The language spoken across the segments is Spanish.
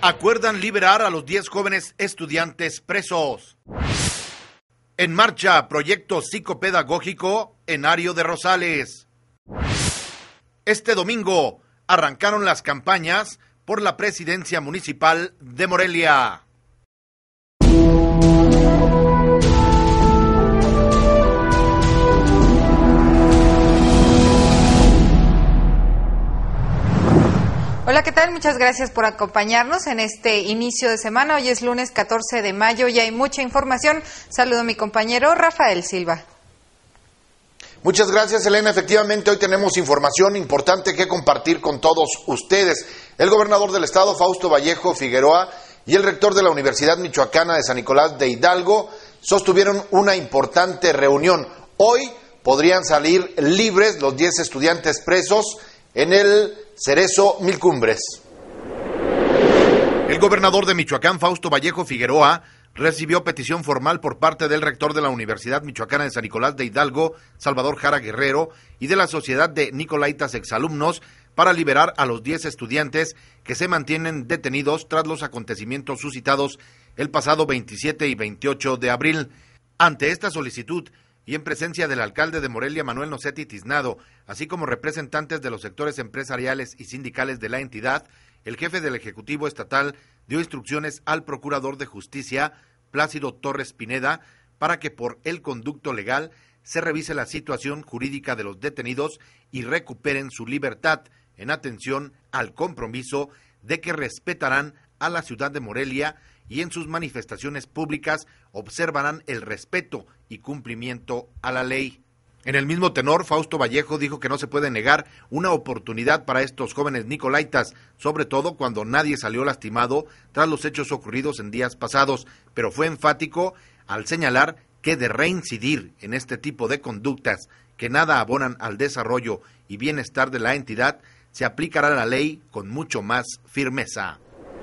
Acuerdan liberar a los 10 jóvenes estudiantes presos. En marcha, proyecto psicopedagógico en Ario de Rosales. Este domingo arrancaron las campañas por la presidencia municipal de Morelia. Hola, ¿qué tal? Muchas gracias por acompañarnos en este inicio de semana. Hoy es lunes 14 de mayo y hay mucha información. Saludo a mi compañero Rafael Silva. Muchas gracias, Elena. Efectivamente, hoy tenemos información importante que compartir con todos ustedes. El gobernador del estado, Fausto Vallejo Figueroa, y el rector de la Universidad Michoacana de San Nicolás de Hidalgo sostuvieron una importante reunión. Hoy podrían salir libres los 10 estudiantes presos en el Cerezo Mil Cumbres. El gobernador de Michoacán, Fausto Vallejo Figueroa, recibió petición formal por parte del rector de la Universidad Michoacana de San Nicolás de Hidalgo, Salvador Jara Guerrero, y de la Sociedad de Nicolaitas Exalumnos para liberar a los 10 estudiantes que se mantienen detenidos tras los acontecimientos suscitados el pasado 27 y 28 de abril. Ante esta solicitud, y en presencia del alcalde de Morelia, Manuel Nocetti Tiznado, así como representantes de los sectores empresariales y sindicales de la entidad, el jefe del Ejecutivo Estatal dio instrucciones al Procurador de Justicia, Plácido Torres Pineda, para que por el conducto legal se revise la situación jurídica de los detenidos y recuperen su libertad, en atención al compromiso de que respetarán a la ciudad de Morelia y en sus manifestaciones públicas observarán el respeto y cumplimiento a la ley. En el mismo tenor, Fausto Vallejo dijo que no se puede negar una oportunidad para estos jóvenes nicolaitas, sobre todo cuando nadie salió lastimado tras los hechos ocurridos en días pasados, pero fue enfático al señalar que de reincidir en este tipo de conductas que nada abonan al desarrollo y bienestar de la entidad, se aplicará la ley con mucho más firmeza.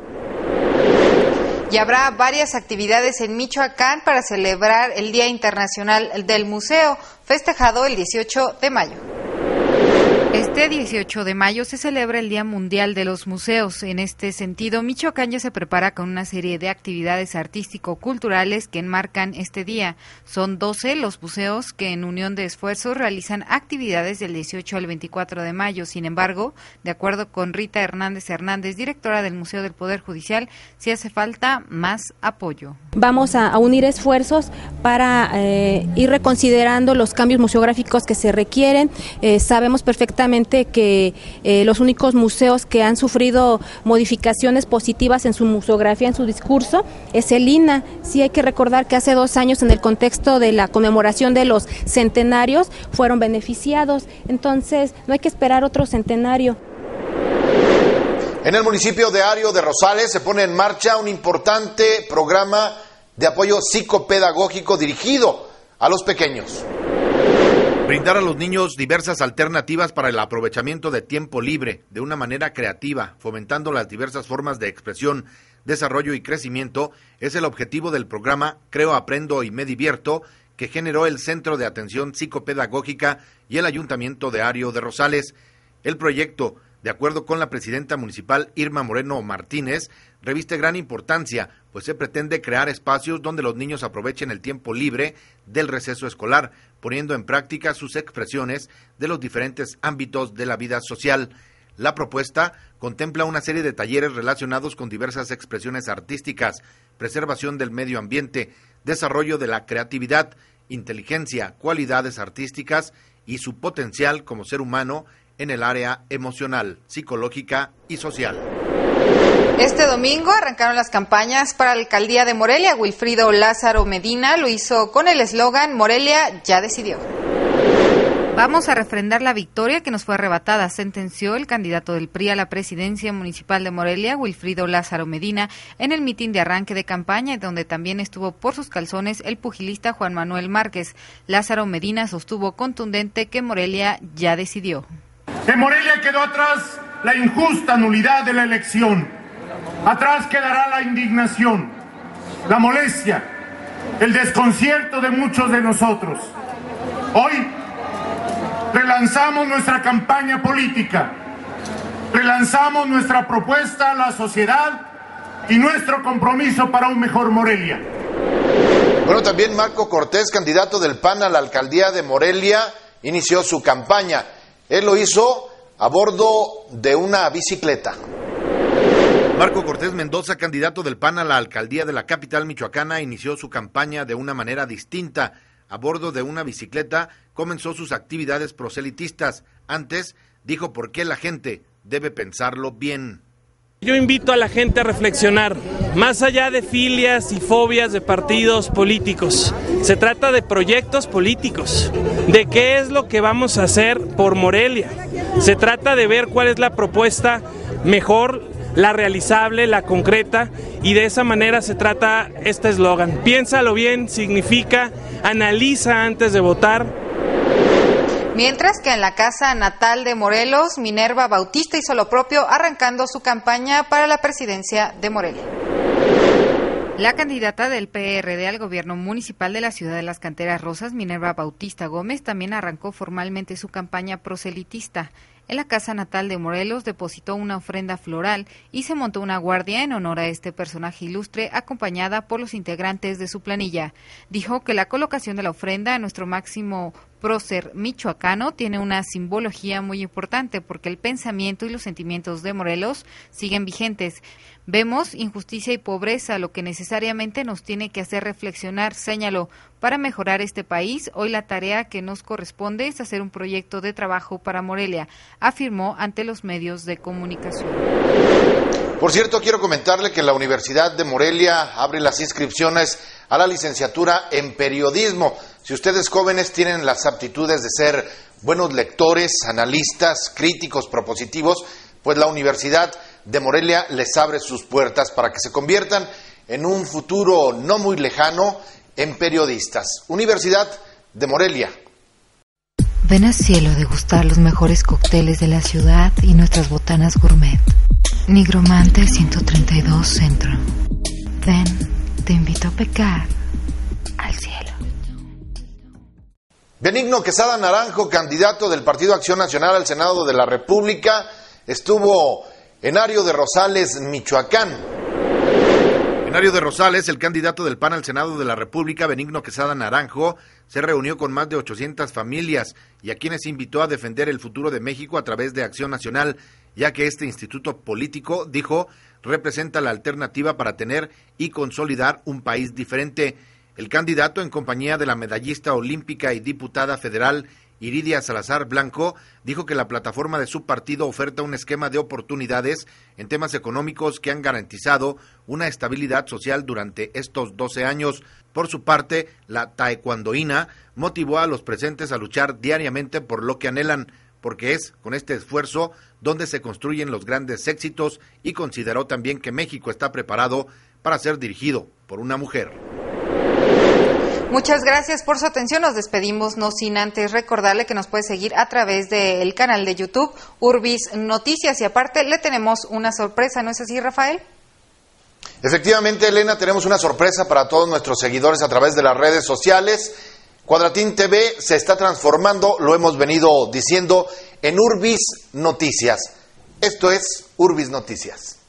Y habrá varias actividades en Michoacán para celebrar el Día Internacional del Museo, festejado el 18 de mayo. Este 18 de mayo se celebra el Día Mundial de los Museos. En este sentido, Michoacán ya se prepara con una serie de actividades artístico-culturales que enmarcan este día. Son 12 los museos que en unión de esfuerzos realizan actividades del 18 al 24 de mayo. Sin embargo, de acuerdo con Rita Hernández, directora del Museo del Poder Judicial, sí hace falta más apoyo. Vamos a unir esfuerzos para ir reconsiderando los cambios museográficos que se requieren. Sabemos perfectamente que los únicos museos que han sufrido modificaciones positivas en su museografía, en su discurso, es el INAH. Sí hay que recordar que hace 2 años, en el contexto de la conmemoración de los centenarios, fueron beneficiados. Entonces, no hay que esperar otro centenario. En el municipio de Ario de Rosales se pone en marcha un importante programa de apoyo psicopedagógico dirigido a los pequeños. Brindar a los niños diversas alternativas para el aprovechamiento de tiempo libre de una manera creativa, fomentando las diversas formas de expresión, desarrollo y crecimiento, es el objetivo del programa Creo, Aprendo y Me Divierto, que generó el Centro de Atención Psicopedagógica y el Ayuntamiento de Ario de Rosales. El proyecto, de acuerdo con la presidenta municipal Irma Moreno Martínez, reviste gran importancia, pues se pretende crear espacios donde los niños aprovechen el tiempo libre del receso escolar, poniendo en práctica sus expresiones de los diferentes ámbitos de la vida social. La propuesta contempla una serie de talleres relacionados con diversas expresiones artísticas, preservación del medio ambiente, desarrollo de la creatividad, inteligencia, cualidades artísticas y su potencial como ser humano en el área emocional, psicológica y social. Este domingo arrancaron las campañas para la alcaldía de Morelia. Wilfrido Lázaro Medina lo hizo con el eslogan Morelia ya decidió. Vamos a refrendar la victoria que nos fue arrebatada, sentenció el candidato del PRI a la presidencia municipal de Morelia, Wilfrido Lázaro Medina, en el mitin de arranque de campaña, donde también estuvo por sus calzones el pugilista Juan Manuel Márquez. Lázaro Medina sostuvo contundente que Morelia ya decidió. En Morelia quedó atrás la injusta nulidad de la elección. Atrás quedará la indignación, la molestia, el desconcierto de muchos de nosotros. Hoy relanzamos nuestra campaña política, relanzamos nuestra propuesta a la sociedad y nuestro compromiso para un mejor Morelia. Bueno, también Marco Cortés, candidato del PAN a la alcaldía de Morelia, inició su campaña. Él lo hizo a bordo de una bicicleta. Marco Cortés Mendoza, candidato del PAN a la alcaldía de la capital michoacana, inició su campaña de una manera distinta. A bordo de una bicicleta comenzó sus actividades proselitistas. Antes dijo por qué la gente debe pensarlo bien. Yo invito a la gente a reflexionar, más allá de filias y fobias de partidos políticos. Se trata de proyectos políticos, de qué es lo que vamos a hacer por Morelia. Se trata de ver cuál es la propuesta mejor, la realizable, la concreta, y de esa manera se trata este eslogan. Piénsalo bien, significa analiza antes de votar. Mientras que en la casa natal de Morelos, Minerva Bautista hizo lo propio, arrancando su campaña para la presidencia de Morelia. La candidata del PRD al gobierno municipal de la ciudad de Las Canteras Rosas, Minerva Bautista Gómez, también arrancó formalmente su campaña proselitista. En la casa natal de Morelos depositó una ofrenda floral y se montó una guardia en honor a este personaje ilustre, acompañada por los integrantes de su planilla. Dijo que la colocación de la ofrenda a nuestro máximo prócer michoacano tiene una simbología muy importante, porque el pensamiento y los sentimientos de Morelos siguen vigentes. Vemos injusticia y pobreza, lo que necesariamente nos tiene que hacer reflexionar, señaló. Para mejorar este país, hoy la tarea que nos corresponde es hacer un proyecto de trabajo para Morelia, afirmó ante los medios de comunicación. Por cierto, quiero comentarle que la Universidad de Morelia abre las inscripciones a la licenciatura en periodismo. Si ustedes jóvenes tienen las aptitudes de ser buenos lectores, analistas, críticos, propositivos, pues la Universidad de Morelia les abre sus puertas para que se conviertan en un futuro no muy lejano en periodistas. Universidad de Morelia. Ven a Cielo a degustar los mejores cócteles de la ciudad y nuestras botanas gourmet. Nigromante 132 Centro. Ven, te invito a pecar al cielo. Benigno Quesada Naranjo, candidato del Partido Acción Nacional al Senado de la República, estuvo en Ario de Rosales, Michoacán. En Ario de Rosales, el candidato del PAN al Senado de la República, Benigno Quesada Naranjo, se reunió con más de 800 familias y a quienes invitó a defender el futuro de México a través de Acción Nacional, ya que este instituto político, dijo, representa la alternativa para tener y consolidar un país diferente. El candidato, en compañía de la medallista olímpica y diputada federal Iridia Salazar Blanco, dijo que la plataforma de su partido oferta un esquema de oportunidades en temas económicos que han garantizado una estabilidad social durante estos 12 años. Por su parte, la taekwondoína motivó a los presentes a luchar diariamente por lo que anhelan, porque es con este esfuerzo donde se construyen los grandes éxitos, y consideró también que México está preparado para ser dirigido por una mujer. Muchas gracias por su atención. Nos despedimos, no sin antes recordarle que nos puede seguir a través del canal de YouTube Urbis Noticias, y aparte le tenemos una sorpresa, ¿no es así, Rafael? Efectivamente, Elena, tenemos una sorpresa para todos nuestros seguidores a través de las redes sociales. Cuadratín TV se está transformando, lo hemos venido diciendo, en Urbis Noticias. Esto es Urbis Noticias.